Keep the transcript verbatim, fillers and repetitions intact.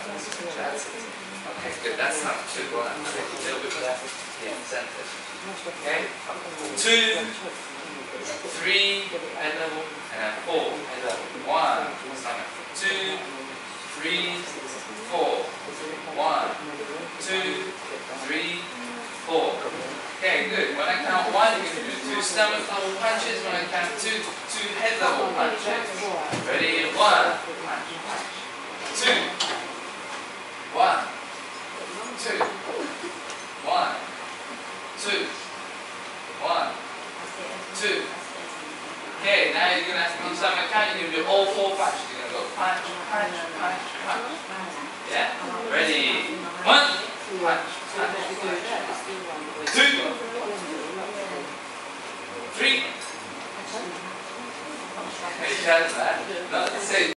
That's it. Okay, good. That's number two. Well, a little bit left. Yeah, centered. Okay. Two, three, and then four. One. Stomach. Two, three, four. One, two, three, four. Okay, good. When I count one, you're going to do two stomach level punches. When I count two, two head level punches. Ready? One. Punch, punch. Two. One. Two. One. Two. One. Two. Okay, now you're going to have to do stomach count. You're going to do all four punches. You're going to go punch, punch, punch, punch. Yeah? Ready? One. Punch, punch, punch. Two. Three. Hey, Chad, that. No, say